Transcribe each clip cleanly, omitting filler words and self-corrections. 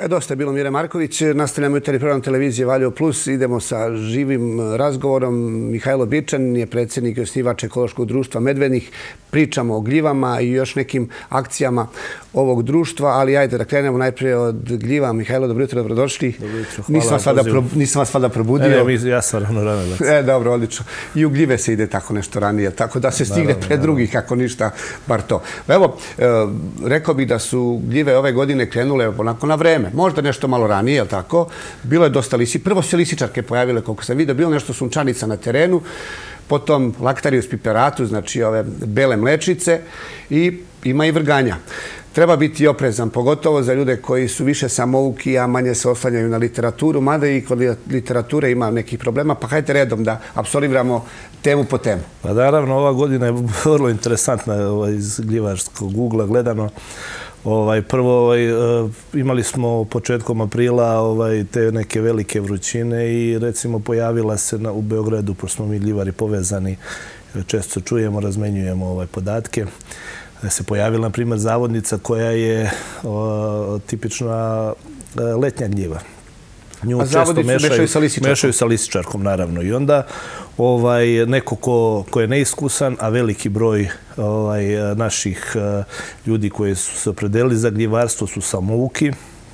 Dosta je bilo Mire Marković. Nastavljamo jutarnji program televizije Valjevo Plus. Idemo sa živim razgovorom. Mihajlo Birčanin je predsjednik i osnivač ekološkog društva Medvednik. Pričamo o gljivama i još nekim akcijama ovog društva, ali ajde da krenemo najprije od gljiva. Mihajlo, dobro jutro, dobrodošli. Dobro jutro, hvala. Nisam vas valjda probudio. Ne, ja sam rano. Dobro, odlično. I u gljive se ide tako nešto ranije, tako da se stigne pred drugih, ako ništa, bar to. Evo, rekao bih da su gljive ove godine krenule onako na vreme. Možda nešto malo ranije, je li tako? Bilo je dosta lisi. Prvo se lisičarke pojavile, koliko sam vidio. Bilo nešto sunčanica na terenu, potom Lactarius piperatu, znači ove bele mlečice i ima i vrganja. Treba biti oprezan, pogotovo za ljude koji su više samouki, a manje se oslanjaju na literaturu, mada i kod literature ima nekih problema, pa hajde redom da apsolviramo temu po temu. Pa naravno, ova godina je vrlo interesantna iz gljivarskog ugla gledano. Prvo, imali smo početkom aprila te neke velike vrućine i recimo pojavila se u Beogradu, pošto smo mi gljivari povezani, često čujemo, razmenjujemo podatke, da se pojavila, na primjer, zavodnica koja je tipična letnja gljiva. A zavodnicu mešaju sa lisičarkom? Mešaju sa lisičarkom, naravno. I onda neko ko je neiskusan, a veliki broj naših ljudi koji su se opredelili za gljivarstvo su samouki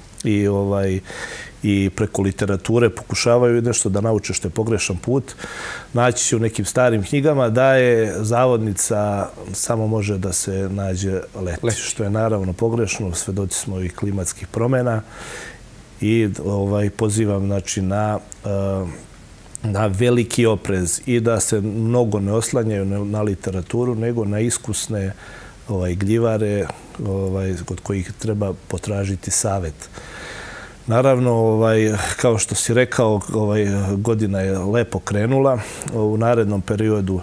i preko literature pokušavaju nešto da nauče što je pogrešan put. Naći će u nekim starim knjigama da je zavodnica samo može da se nađe leti, što je naravno pogrešno. Svedoci smo i klimatskih promjena i pozivam na veliki oprez i da se mnogo ne oslanjaju na literaturu, nego na iskusne gljivare kod kojih treba potražiti savjet. Naravno, kao što si rekao, godina je lepo krenula. U narednom periodu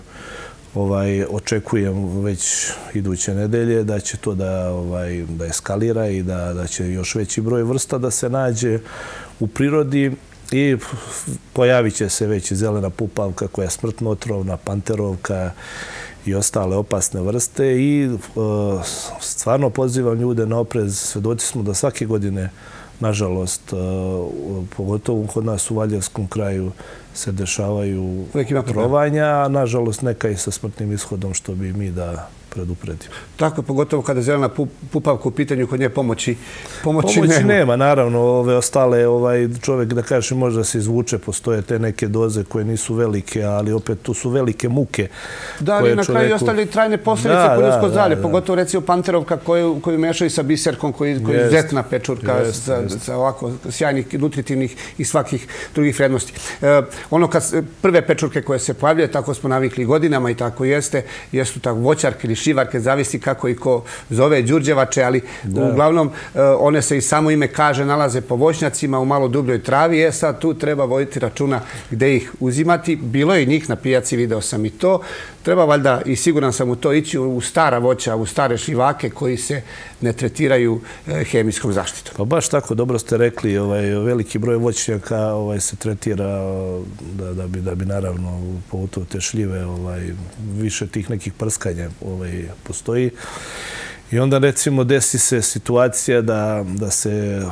očekujem već iduće nedelje da će to da eskalira i da će još veći broj vrsta da se nađe u prirodi i pojavit će se već i zelena pupavka koja je smrtno otrovna, panterovka i ostale opasne vrste i stvarno pozivam ljude na oprez. Svedoci smo da svake godine, nažalost, pogotovo kod nas u Valjevskom kraju se dešavaju trovanja, a nažalost neka i sa smrtnim ishodom, što bi mi da predupredimo. Tako, pogotovo kada je zelena pupavka u pitanju, kod nje pomoći nema. Naravno, ove ostale, čovjek, da kažem, možda se izvuče, postoje te neke doze koje nisu velike, ali opet tu su velike muke. Da, ali na kraju ostavili trajne posljedice po ljudsko zdravlje, pogotovo recimo panterovka koju mešaju sa biserkom, koji je izuzetna pečurka sa ovako sjajnih, nutritivnih i svakih drugih vrednosti. Ono prve pečurke koje se pojavljaju, tako smo navikli godinama i tako jeste, jesu tako voćarke ili šivarke, zavisi kako i ko zove, đurđevače, ali uglavnom one se i samo ime kaže nalaze po voćnjacima u malo dubljoj travi. Sad tu treba voditi računa gde ih uzimati. Bilo je i njih na pijaci, video sam i to. Treba valjda, i siguran sam u to, ići u stara voća, u stare šivake koji se ne tretiraju hemijskom zaštitom. Pa baš tako, dobro ste rekli, veliki broj voćnjaka se tretira da bi naravno pogotovo te šljive, više tih nekih prskanja postoji. I onda recimo desi se situacija da se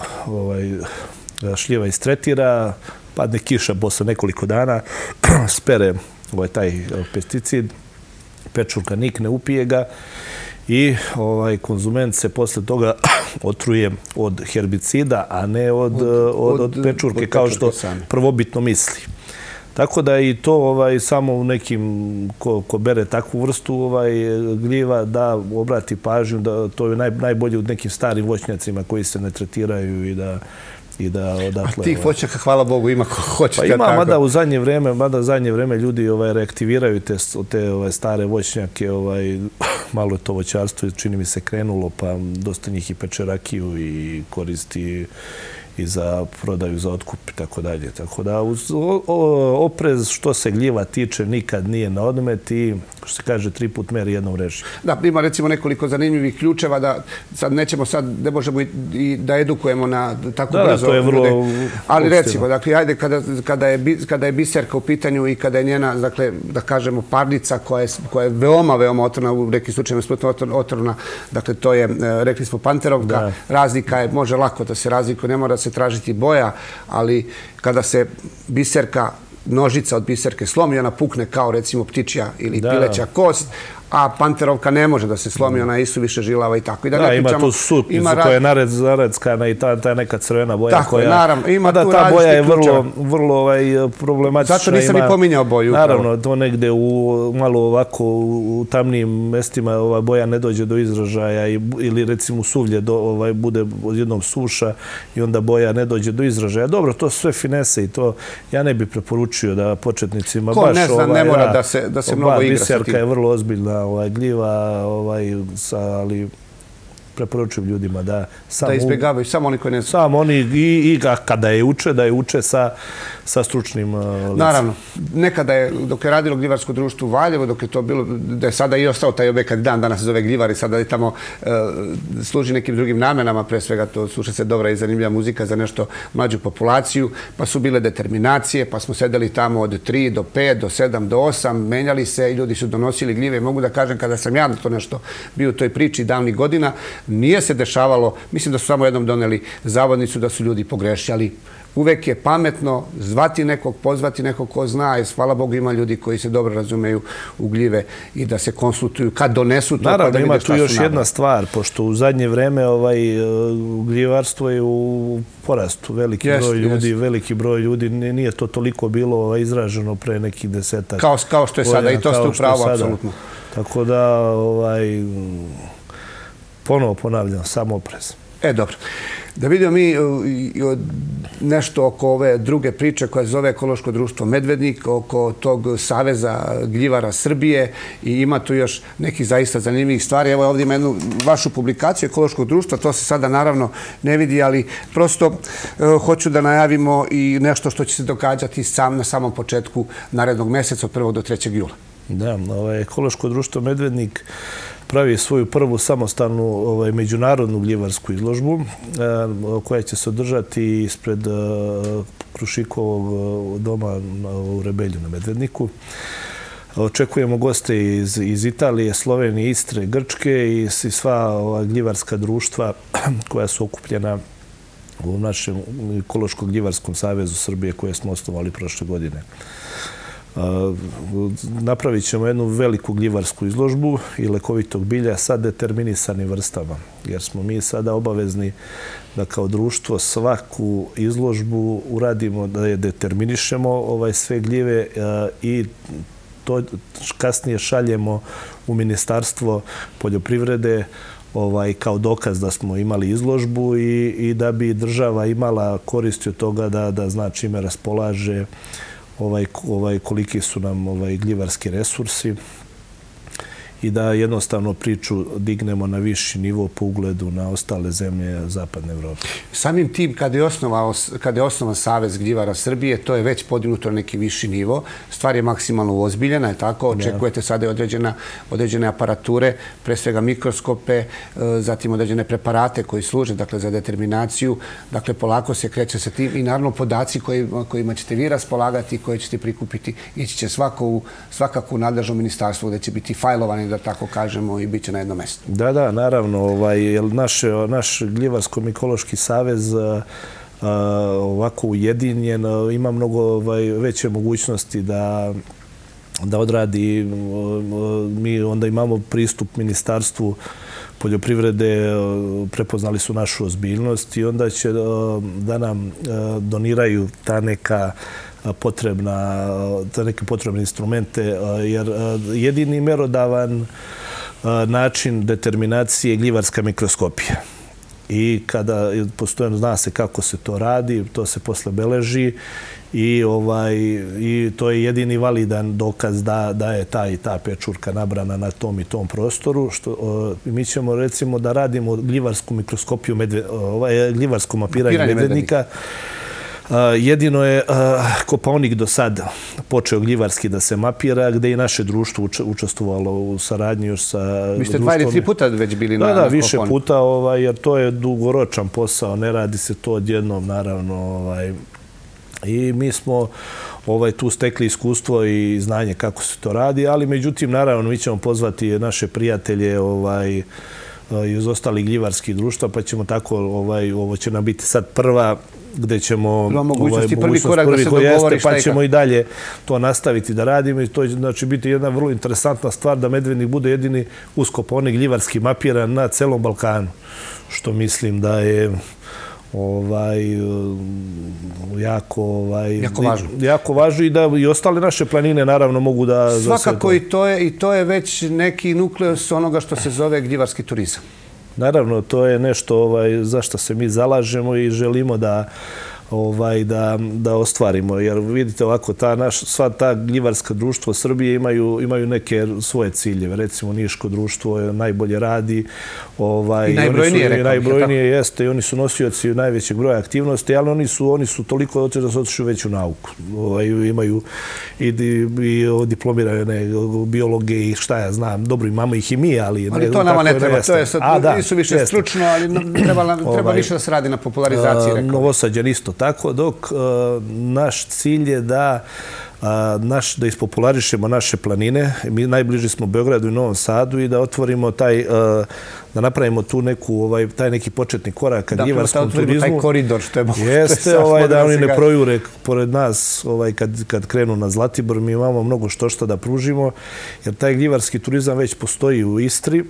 šljiva istretira, padne kiša posle nekoliko dana, spere taj pesticid, pečurka nikne, upije ga i konzument se posle toga otruje od herbicida, a ne od pečurke, kao što prvobitno misli. Tako da i to samo u nekim, ko bere takvu vrstu gljiva, da obrati pažnju, da to je najbolje u nekim starim voćnjacima koji se ne tretiraju i da odatle... A tih voćnjaka, hvala Bogu, ima ko hoće. Pa ima, mada u zadnje vreme ljudi reaktiviraju te stare voćnjake, malo je to voćarstvo, čini mi se, krenulo, pa dosta njih i peče rakiju i koristi i za prodaju, za otkup i tako dalje. Tako da oprez što se gljiva tiče nikad nije na odmet i, što se kaže, 3 put meri jednom reži. Da, ima recimo nekoliko zanimljivih ključeva da sad ne možemo i da edukujemo na tako brzo. Da, to je vrlo... Ali recimo, dakle, ajde, kada je biserka u pitanju i kada je njena, dakle, da kažemo, parnica koja je veoma, veoma otrovna, u nekim slučajima smrtno otrovna, dakle, to je, rekli smo, panterovka, razlika je, može lako da se razlikuje, ne mora se se tražiti boja, ali kada se biserka, nožica od biserke slomi, ona pukne kao recimo ptičja ili pileća kost, a panterovka ne može da se slomi, ona je isuviše žilava i tako. Da, ima tu sutnicu koja je nareckana i ta neka crvena boja. Tako je, naravno. Ima tu ta boja je vrlo problematična. Zato nisam i pominjao boju. Naravno, to negde malo ovako u tamnijim mestima ova boja ne dođe do izražaja ili recimo suvlje bude odjednom suša i onda boja ne dođe do izražaja. Dobro, to su sve finese i to ja ne bih preporučio da početnicima baš... Ko ne zna, ne mora da se mnogo igra sa tim. Biserka je vrlo ozbiljna gljiva, ali preporučujem ljudima da izbjegavaju, samo oni koji ne znaju. Samo oni i kada je uče, da je uče sa stručnim licem. Naravno. Nekada je, dok je radilo gljivarsko društvo u Valjevu, dok je to bilo, da je sada i ostao taj objekat danas se zove Gljivar i sada je tamo služi nekim drugim namenama, pre svega to sluša se dobra i zanimljiva muzika za nešto mlađu populaciju, pa su bile determinacije, pa smo sedeli tamo od 3 do 5, do 7, do 8, menjali se i ljudi su donosili gljive. Mogu da kažem, kada sam ja to nešto bio u toj priči davnih godina, nije se dešavalo, mislim da su samo jednom doneli zavodnicu da su ljudi pogrešili. Uvek je pametno zvati nekog, pozvati nekog ko zna, jer hvala Bogu ima ljudi koji se dobro razumeju u gljive i da se konsultuju kad donesu to. Naravno, ima tu još jedna stvar, pošto u zadnje vreme gljivarstvo je u porastu. Veliki broj ljudi, nije to toliko bilo izraženo pre nekih desetak. Kao što je sada i to ste u pravu, apsolutno. Tako da, ponovo ponavljam, samo oprez. Dobro. Da vidimo mi nešto oko ove druge priče koja se zove Ekološko društvo Medvednik, oko tog Saveza gljivara Srbije i ima tu još nekih zaista zanimljivih stvari. Evo ovdje ima jednu vašu publikaciju Ekološkog društva, to se sada naravno ne vidi, ali prosto hoću da najavimo i nešto što će se događati na samom početku narednog mjeseca od 1. do 3. jula. Da, Ekološko društvo Medvednik pravi svoju prvu samostalnu međunarodnu gljivarsku izložbu koja će se održati ispred Krušikovog doma u Rebelju na Medvedniku. Očekujemo goste iz Italije, Slovenije, Istre, Grčke i sva gljivarska društva koja su okupljena u našem Ekološkom gljivarskom savezu Srbije koje smo osnovali prošle godine. Napravit ćemo jednu veliku gljivarsku izložbu i lekovitog bilja sa determinisanim vrstama, jer smo mi sada obavezni da kao društvo svaku izložbu uradimo, da je determinišemo sve gljive i to kasnije šaljemo u Ministarstvo poljoprivrede kao dokaz da smo imali izložbu i da bi država imala koristi od toga da zna čime raspolaže, koliki su nam gljivarski resursi i da jednostavno priču dignemo na viši nivo po ugledu na ostale zemlje Zapadne Evrope. Samim tim, kada je osnovan Savez gljivara Srbije, to je već podignuto na neki viši nivo. Stvar je maksimalno uozbiljena, je tako? Očekujete sada i određene aparature, pre svega mikroskope, zatim određene preparate koji služe za determinaciju. Dakle, polako se kreće sa tim i naravno podaci kojima ćete vi raspolagati i koje ćete prikupiti ići će svakako u nadležno ministarstvo gdje će biti fajlovani, da tako kažemo, i bit će na jednom mjestu. Da, naravno. Naš Gljivarsko-ekološki savez ovako ujedinjen ima mnogo veće mogućnosti da odradi. Mi onda imamo pristup Ministarstvu poljoprivrede, prepoznali su našu ozbiljnost i onda će da nam doniraju ta neke potrebne instrumente, jer jedini merodavan način determinacije je gljivarska mikroskopija. I kada postoje, zna se kako se to radi, to se posle beleži i to je jedini validan dokaz da je ta i ta pečurka nabrana na tom i tom prostoru. Mi ćemo recimo da radimo gljivarsku mikroskopiju, gljivarsko mapiranje medvednika. Jedino je Kopaonik do sad počeo gljivarski da se mapira, gde i naše društvo učestvovalo u saradnji još sa društvom. Vi ste 2 ili 3 puta već bili na Kopaoniku? Da, više puta, jer to je dugoročan posao, ne radi se to odjednom, naravno. I mi smo tu stekli iskustvo i znanje kako se to radi, ali međutim, naravno, mi ćemo pozvati naše prijatelje iz ostalih gljivarskih društva, pa ćemo tako, ovo će nam biti sad prva gde ćemo mogućnosti prvi korak da se dogovoriš, pa ćemo i dalje to nastaviti da radimo i to će znači biti jedna vrlo interesantna stvar da Medvednik bude jedini uskoponik gljivarski mapiran na celom Balkanu, što mislim da je jako važno i da i ostale naše planine naravno mogu da... Svakako i to je već neki nukleus onoga što se zove gljivarski turizam. Naravno, to je nešto za što se mi zalažemo i želimo da ostvarimo. Jer vidite ovako, sva ta gljivarska društva Srbije imaju neke svoje ciljeve. Recimo, Niško društvo najbolje radi. I najbrojnije jeste i oni su nosioci najvećeg broja aktivnosti, ali oni su toliko da su otišli već u nauku. Imaju i diplomirane biologe i šta ja znam. Dobro, imamo ih i mi, ali... Ali to nama ne treba. To je sad, nisu više stručno, ali treba više da se radi na popularizaciji. Novosađan isto tako, dok naš cilj je da ispopularišemo naše planine. Mi najbliži smo Beogradu i Novom Sadu i da otvorimo da napravimo tu taj neki početni korak ka gljivarskom turizmu. Da, taj koridor što je moguće. Jeste, da oni ne projure pored nas kad krenu na Zlatibor. Mi imamo mnogo što da pružimo, jer taj gljivarski turizam već postoji u Istri.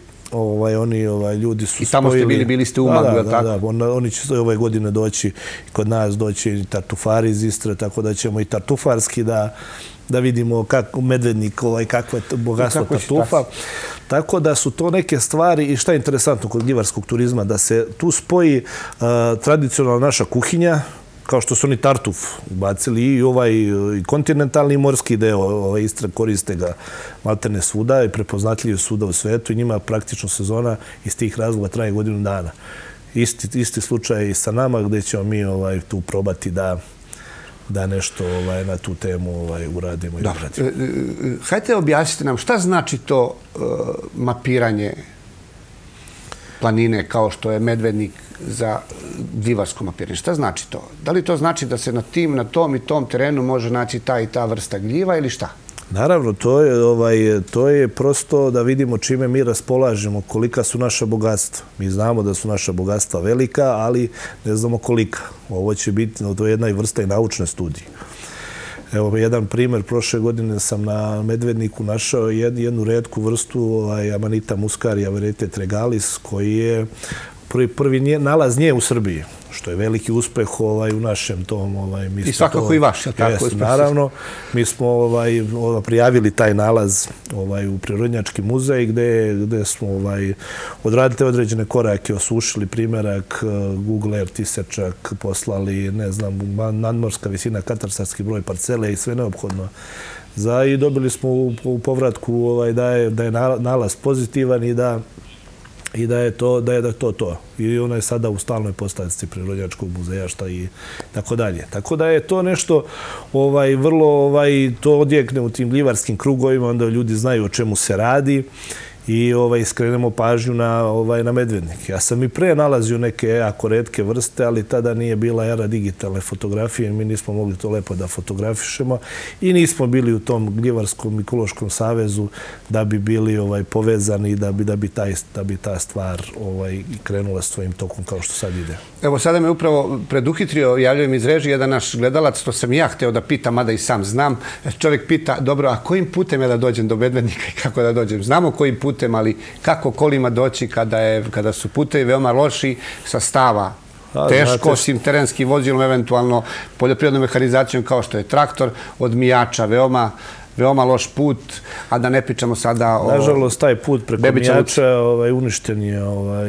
Ljudi su spojili... I tamo ste bili ste u Umagu, tako? Da, oni će ove godine doći, kod nas doći i tartufari iz Istre, tako da ćemo i tartufarski da vidimo Medvednik, kakvo je bogatstvo tartufa. Tako da su to neke stvari i šta je interesantno kod gljivarskog turizma, da se tu spoji tradicionalna naša kuhinja, kao što su oni tartuf bacili i kontinentalni i morski deo Istra koriste ga maltene svuda i prepoznatljivi svuda u svetu i njima praktično sezona iz tih razloga traje godinu dana. Isti slučaj i sa nama gdje ćemo mi tu probati da nešto na tu temu uradimo i uradimo. Hajde objasnite nam šta znači to mapiranje planine kao što je Medvednik za gljivarsko mapiranje. Šta znači to? Da li to znači da se na tom i tom terenu može naći ta i ta vrsta gljiva ili šta? Naravno, to je prosto da vidimo čime mi raspolažemo, kolika su naša bogatstva. Mi znamo da su naša bogatstva velika, ali ne znamo kolika. Ovo će biti, to je jedna vrsta i naučne studije. Evo, jedan primjer, prošle godine sam na Medvedniku našao jednu retku vrstu Amanita muscaria variete tregalis, koji je prvi nalaz nje u Srbiji, što je veliki uspeh u našem tom... I svakako i vaš, je tako? Naravno. Mi smo prijavili taj nalaz u Prirodnjački muzej gde smo odradili određene korake, osušili primjerak, Google Earth isečak, poslali, ne znam, nadmorska visina, katastarski broj parcele i sve neophodno. I dobili smo u povratku da je nalaz pozitivan i da je to. I ona je sada u stalnoj postavci Prirodnjačkog muzeja, šta i tako dalje. Tako da je to nešto vrlo, to odjekne u tim gljivarskim krugovima, onda ljudi znaju o čemu se radi i skrenemo pažnju na Medvednik. Ja sam i pre nalazio neke jako retke vrste, ali tada nije bila era digitalne fotografije, mi nismo mogli to lepo da fotografišemo i nismo bili u tom gljivarskom ekološkom savezu da bi bili povezani i da bi ta stvar krenula svojim tokom kao što sad ide. Evo, sada me upravo preduhitrio, javljaju mi iz režije jedan naš gledalac, to sam ja hteo da pitam, mada i sam znam. Čovjek pita, dobro, a kojim putem ja da dođem do Medvednika i kako da dođem? Znamo kojim putem, ali kako kolima doći kada su putevi veoma loši, sa stava teško, osim terenskim vozilom, eventualno poljoprivrednom mehanizacijom kao što je traktor, od Mijača veoma loš put, a da ne pričamo sada o... Nažalost, taj put preko Mijača uništen je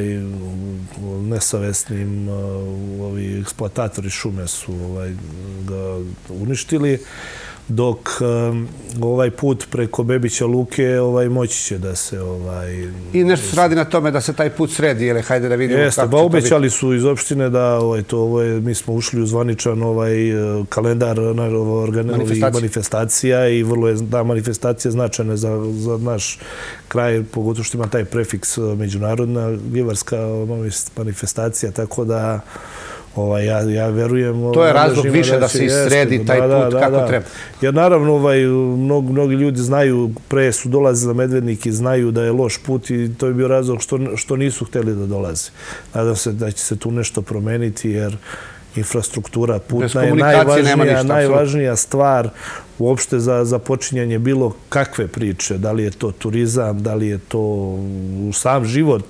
nesavesnim, eksploatatori šume su ga uništili, dok ovaj put preko Bebića Luke moći će da se... I nešto se radi na tome da se taj put sredi, ili hajde da vidimo kako će to biti. Obećali su iz opštine da mi smo ušli u zvaničan kalendar manifestacija i vrlo je ta manifestacija značajna za naš kraj, pogotovo što ima taj prefiks međunarodna gljivarska manifestacija, tako da ja verujem... To je razlog više da se sredi taj put kako treba. Jer naravno, mnogi ljudi znaju, pre su dolazili na Medvednik i znaju da je loš put i to je bio razlog što nisu hteli da dolaze. Nadam se da će se tu nešto promeniti infrastruktura putna je najvažnija stvar uopšte za počinjanje bilo kakve priče. Da li je to turizam, da li je to sam život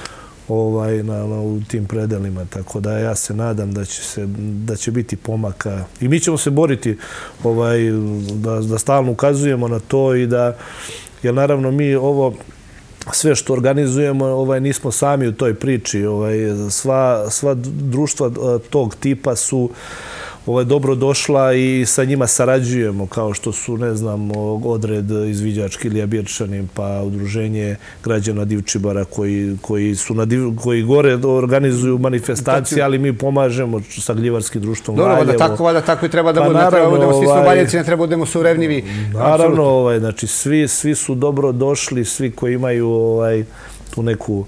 u tim predelima. Tako da ja se nadam da će biti pomaka. I mi ćemo se boriti da stalno ukazujemo na to i da, jer naravno mi ovo sve što organizujemo, nismo sami u toj priči. Sva društva tog tipa su dobro došla i sa njima sarađujemo, kao što su, ne znam, Odred izviđački Ilija Birčanin, pa Udruženje građana Divčibara koji gore organizuju manifestacije, ali mi pomažemo sa Gljivarskim društvom Valjevo. Dobro, da tako i treba da budemo. Ne treba da budemo svi Slovaljenci, ne treba da budemo surevnjivi. Naravno, znači svi su dobro došli, svi koji imaju tu neku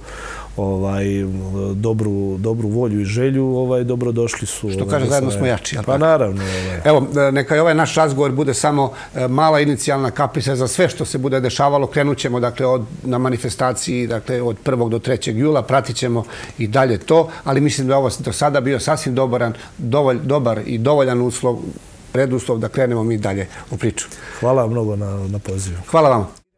dobru volju i želju, dobrodošli su. Što kaže, zajedno smo jači. Pa naravno. Evo, neka i ovaj naš razgovor bude samo mala inicijalna kapljica za sve što se bude dešavalo. Krenut ćemo na manifestaciji od 1. do 3. jula, pratit ćemo i dalje to, ali mislim da je ovo do sada bio sasvim dobar i dovoljan preduslov da krenemo mi dalje u priču. Hvala vam mnogo na pozivu. Hvala vam.